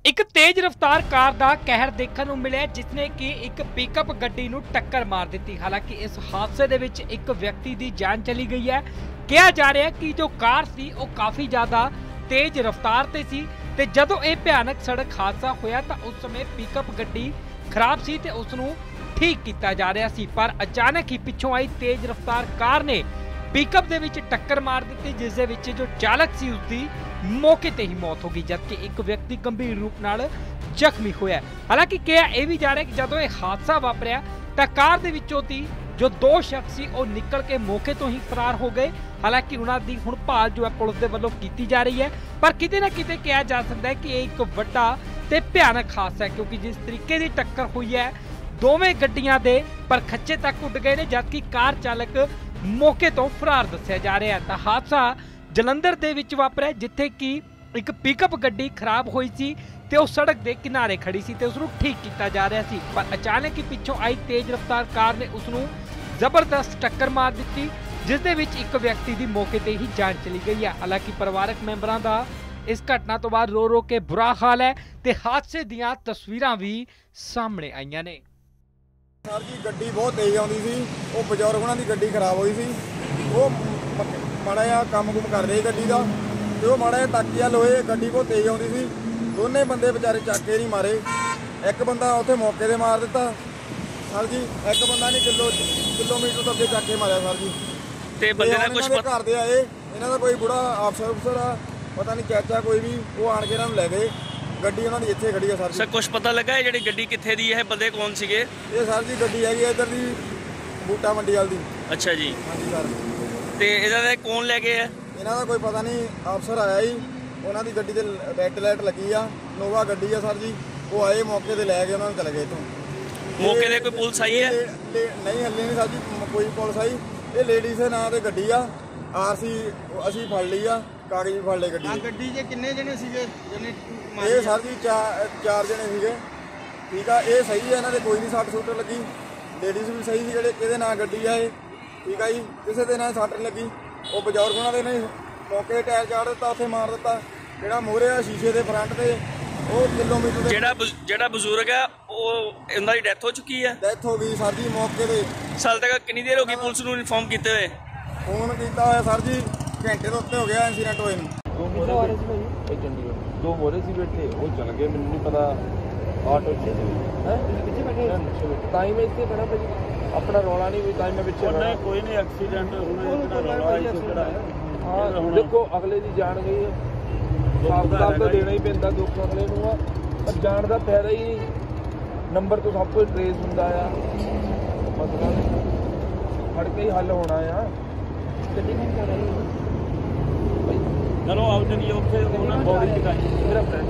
ਇੱਕ ਤੇਜ਼ ਰਫ਼ਤਾਰ ਕਾਰ ਦਾ ਕਹਿਰ ਦੇਖਣ ਨੂੰ ਮਿਲਿਆ ਜਿਸਨੇ ਕਿ ਇੱਕ ਪਿਕਅਪ ਗੱਡੀ ਨੂੰ ਟੱਕਰ ਮਾਰ ਦਿੱਤੀ। ਹਾਲਾਂਕਿ ਇਸ ਹਾਦਸੇ ਦੇ ਵਿੱਚ ਇੱਕ ਵਿਅਕਤੀ ਦੀ ਜਾਨ ਚਲੀ ਗਈ ਹੈ। ਕਿਹਾ ਜਾ ਰਿਹਾ ਹੈ ਕਿ ਜੋ ਕਾਰ ਸੀ ਉਹ ਕਾਫੀ ਜ਼ਿਆਦਾ ਤੇਜ਼ ਰਫ਼ਤਾਰ ਤੇ ਸੀ ਤੇ ਜਦੋਂ ਇਹ ਭਿਆਨਕ ਸੜਕ ਹਾਦਸਾ ਹੋਇਆ ਤਾਂ ਉਸ ਸਮੇਂ ਪਿਕਅਪ ਗੱਡੀ ਖਰਾਬ ਸੀ ਤੇ ਉਸ ਨੂੰ ਠੀਕ ਕੀਤਾ ਜਾ ਰਿਹਾ ਸੀ, ਪਰ ਅਚਾਨਕ ਹੀ ਪਿੱਛੋਂ ਆਈ ਤੇਜ਼ ਰਫ਼ਤਾਰ ਕਾਰ ਨੇ ਪਿਕਅਪ ਦੇ ਵਿੱਚ ਟੱਕਰ ਮਾਰ ਦਿੱਤੀ, ਜਿਸ ਦੇ ਵਿੱਚ ਜੋ ਚਾਲਕ ਸੀ ਉਸਦੀ ਮੌਕੇ ਤੇ ਹੀ ਮੌਤ ਹੋ ਗਈ, ਜਦਕਿ ਇੱਕ ਵਿਅਕਤੀ ਗੰਭੀਰ ਰੂਪ ਨਾਲ ਜ਼ਖਮੀ ਹੋਇਆ। ਹਾਲਾਂਕਿ ਕਿਹਾ ਇਹ ਵੀ ਜਾ ਰਿਹਾ ਕਿ ਜਦੋਂ ਇਹ ਹਾਦਸਾ ਵਾਪਰਿਆ ਤਾਂ ਕਾਰ ਦੇ ਵਿੱਚੋਂ ਦੀ ਜੋ ਦੋ ਸ਼ਖਸ ਸੀ ਉਹ ਨਿਕਲ ਕੇ ਮੌਕੇ ਤੋਂ ਹੀ ਫਰਾਰ ਹੋ ਗਏ। ਹਾਲਾਂਕਿ ਉਹਨਾਂ ਦੀ ਹੁਣ ਭਾਲ ਜੋ ਹੈ ਪੁਲਿਸ ਦੇ ਵੱਲੋਂ ਕੀਤੀ ਜਾ ਰਹੀ ਹੈ, ਪਰ ਕਿਤੇ ਨਾ ਕਿਤੇ ਕਿਹਾ ਜਾ ਸਕਦਾ ਹੈ ਕਿ ਇਹ ਇੱਕ ਵੱਡਾ ਤੇ ਭਿਆਨਕ ਹਾਦਸਾ ਹੈ, ਕਿਉਂਕਿ ਜਿਸ ਤਰੀਕੇ ਦੀ ਟੱਕਰ ਹੋਈ ਹੈ ਦੋਵੇਂ ਗੱਡੀਆਂ ਦੇ ਪਰਖੱਚੇ ਤੱਕ ਉੱਡ ਗਏ ਨੇ, ਜਦਕਿ ਕਾਰ ਚਾਲਕ ਮੌਕੇ ਤੋਂ ਫਰਾਰ ਦੱਸਿਆ ਜਾ ਰਿਹਾ ਹੈ। ਤਾਂ ਹਾਦਸਾ ਜਲੰਧਰ ਦੇ ਵਿੱਚ ਵਾਪਰਿਆ, ਜਿੱਥੇ ਕਿ ਇੱਕ ਪਿਕਅਪ ਗੱਡੀ ਖਰਾਬ ਹੋਈ ਸੀ ਤੇ ਉਹ ਸੜਕ ਦੇ ਕਿਨਾਰੇ ਖੜੀ ਸੀ ਤੇ ਉਸ ਨੂੰ ਠੀਕ ਕੀਤਾ ਜਾ ਰਿਹਾ ਸੀ, ਪਰ ਅਚਾਨਕ ਹੀ ਪਿੱਛੋਂ ਆਈ ਤੇਜ਼ ਰਫ਼ਤਾਰ ਕਾਰ ਨੇ ਉਸ ਨੂੰ ਜ਼ਬਰਦਸਤ ਟੱਕਰ ਮਾਰ ਦਿੱਤੀ, ਜਿਸ ਦੇ ਵਿੱਚ ਇੱਕ ਵਿਅਕਤੀ ਦੀ ਮੌਕੇ ਤੇ ਹੀ ਜਾਨ ਚਲੀ ਗਈ ਹੈ। ਹਾਲਾਂਕਿ ਪਰਿਵਾਰਕ ਮੈਂਬਰਾਂ ਦਾ ਇਸ ਘਟਨਾ ਤੋਂ ਬਾਅਦ ਰੋ ਕੇ ਬੁਰਾ ਹਾਲ ਹੈ ਤੇ ਹਾਦਸੇ ਦੀਆਂ ਤਸਵੀਰਾਂ ਵੀ ਸਾਹਮਣੇ ਆਈਆਂ ਨੇ। ਸਰ ਜੀ ਗੱਡੀ ਬਹੁਤ ਤੇਜ਼ ਆਉਂਦੀ ਸੀ, ਉਹ ਬਜ਼ੁਰਗ ਉਹਨਾਂ ਦੀ ਗੱਡੀ ਖਰਾਬ ਹੋਈ ਸੀ, ਉਹ ਮਾੜਾ ਜਿਹਾ ਕੰਮ ਕਰ ਰਹੇ ਗੱਡੀ ਦਾ ਤੇ ਉਹ ਮਾੜਾ ਜਿਹਾ ਟੱਕਿਆ ਲੋਏ, ਗੱਡੀ ਬਹੁਤ ਤੇਜ਼ ਆਉਂਦੀ ਸੀ, ਦੋਨੇ ਬੰਦੇ ਵਿਚਾਰੇ ਚੱਕ ਕੇ ਨਹੀਂ ਮਾਰੇ, ਇੱਕ ਬੰਦਾ ਉੱਥੇ ਮੌਕੇ ਤੇ ਮਾਰ ਦਿੱਤਾ ਸਰ ਜੀ, ਇੱਕ ਬੰਦਾ ਨਹੀਂ ਕਿਲੋਮੀਟਰ ਤੋਂ ਅੱਗੇ ਚੱਕ ਕੇ ਮਾਰਿਆ ਸਰ ਜੀ। ਤੇ ਬੰਦੇ ਦਾ ਕੁਝ ਘਰ ਦੇ ਆਏ, ਇਹਨਾਂ ਦਾ ਕੋਈ ਬੁੜਾ ਅਫਸਰ ਆ ਪਤਾ ਨਹੀਂ ਚਾਚਾ ਕੋਈ ਵੀ, ਉਹ ਆਣ ਕੇ ਇਹਨਾਂ ਨੂੰ ਲੈ ਗਏ, ਗੱਡੀ ਉਹਨਾਂ ਦੀ ਇੱਥੇ ਖੜੀ ਆ ਸਰ ਜੀ। ਸਰ ਕੁਝ ਪਤਾ ਲੱਗਾ ਇਹ ਜਿਹੜੀ ਗੱਡੀ ਕਿੱਥੇ ਦੀ ਹੈ, ਬੰਦੇ ਕੌਣ ਸੀਗੇ? ਇਹ ਸਰ ਜੀ ਗੱਡੀ ਹੈਗੀ ਇੱਧਰ ਦੀ ਬੂਟਾ ਮੰਡੀ ਵਾਲ ਦੀ। ਅੱਛਾ ਜੀ। ਹਾਂਜੀ ਸਰ। ਤੇ ਇਹਨਾਂ ਦੇ ਕੌਣ ਲੈ ਗਏ ਆ? ਇਹਨਾਂ ਦਾ ਕੋਈ ਪਤਾ ਨਹੀਂ, ਅਫਸਰ ਆਇਆ ਜੀ, ਉਹਨਾਂ ਦੀ ਗੱਡੀ ਤੇ ਰੈੱਡ ਲਾਈਟ ਲੱਗੀ ਆ, ਨੋਵਾ ਗੱਡੀ ਆ ਸਰ ਜੀ, ਉਹ ਆਏ ਮੌਕੇ ਤੇ ਲੈ ਕੇ ਉਹਨਾਂ ਨੂੰ ਚਲੇ ਗਏ ਇੱਥੋਂ। ਮੌਕੇ ਤੇ ਕੋਈ ਪੁਲਿਸ ਆਈ ਹੈ? ਨਹੀਂ ਹੱਲੇ ਨਹੀਂ ਸਰ ਜੀ ਕੋਈ ਪੁਲਿਸ ਆਈ, ਇਹ ਲੇਡੀਜ਼ ਦੇ ਨਾਂ ਤੇ ਗੱਡੀ ਆ, ਆਰਸੀ ਅਸੀਂ ਫੜ ਲਈ ਆ, ਕਾਗਜ਼ ਵੀ ਫੜ ਲਏ ਗੱਡੀ। ਗੱਡੀ 'ਚ ਕਿੰਨੇ ਜਣੇ ਸੀਗੇ? ਇਹ ਸਰ ਜੀ ਚਾਰ ਜਣੇ ਸੀਗੇ, ਠੀਕ ਆ, ਇਹ ਸਹੀ ਆ, ਇਹਨਾਂ ਦੇ ਕੋਈ ਨਹੀਂ ਸੱਟ ਸੁੱਟ ਲੱਗੀ, ਲੇਡੀਜ਼ ਵੀ ਸਹੀ ਸੀ, ਜਿਹੜੇ ਕਿਹਦੇ ਨਾਂ ਗੱਡੀ ਆ ਇਹ, ਠੀਕ ਆ ਜੀ, ਕਿਸੇ ਦੇ ਨਾਲ ਸੱਟ ਲੱਗੀ, ਉਹ ਬਜ਼ੁਰਗ ਉਹਨਾਂ ਦੇ ਨੇ ਮੌਕੇ ਤੇ ਟਾਇਰ ਚਾੜ ਦਿੱਤਾ, ਉੱਥੇ ਮਾਰ ਦਿੱਤਾ, ਜਿਹੜਾ ਮੂਹਰੇ ਆ ਸ਼ੀਸ਼ੇ ਦੇ ਫਰੰਟ ਤੇ ਉਹ ਕਿਲੋਮੀਟਰ ਜਿਹੜਾ ਬਜ਼ੁਰਗ ਆ ਉਹ ਉਹਨਾਂ ਦੀ ਡੈਥ ਹੋ ਚੁੱਕੀ ਹੈ? ਡੈਥ ਹੋ ਗਈ ਸਰ ਜੀ ਮੌਕੇ ਤੇ। ਸਾਲ ਤੱਕ ਕਿੰਨੀ ਦੇਰ ਹੋ ਗਈ ਪੁਲਿਸ ਨੂੰ ਇਨਫੋਰਮ ਕੀਤੇ ਹੋਏ? ਫੋਨ ਕੀਤਾ ਹੋਇਆ ਸਰ ਜੀ, ਘੰਟੇ ਤੋਂ ਉੱਤੇ ਹੋ ਗਿਆ ਇੰਸੀਡੈਂਟ ਹੋਏ ਨੂੰ। ਦੋ ਮੋਰੇ ਸੀ ਬੈਠੇ, ਉਹ ਚਲ ਗਏ, ਮੈਨੂੰ ਨਹੀਂ ਪਤਾ ਆਟੋ ਚ ਤਾਂ ਹੀ ਮੈਂ ਇੱਥੇ ਖੜਾ ਭਾਜੀ, ਆਪਣਾ ਰੌਲਾ ਨਹੀਂ ਵੀ ਤਾਂ ਹੀ ਮੈਂ ਪਿੱਛੇ ਨਹੀਂ ਕੋਈ ਨਹੀਂ ਐਕਸੀਡੈਂਟ ਹਾਂ ਦੇਖੋ ਅਗਲੇ ਦੀ ਜਾਨ ਗਈ ਹੈ, ਸਾਫ ਤਾਂ ਦੇਣਾ ਹੀ ਪੈਂਦਾ ਦੁੱਖ ਅਗਲੇ ਨੂੰ ਆ, ਪਰ ਜਾਣ ਦਾ ਫਾਇਦਾ ਹੀ ਨਹੀਂ, ਨੰਬਰ ਤੋਂ ਸਭ ਕੁਝ ਟਰੇਸ ਹੁੰਦਾ ਆ, ਮਸਲਾ ਫੜ ਕੇ ਹੀ ਹੱਲ ਹੋਣਾ ਆ। ਗੱਡੀ ਨਹੀਂ ਕਰ ਰਹੀ ਚਲੋ ਆਓ ਚਲੀਏ ਉੱਥੇ ਉਹਨਾਂ ਬੋਡੀ ਚਕਾਈ ਮੇਰਾ ਫਰੈਂਡ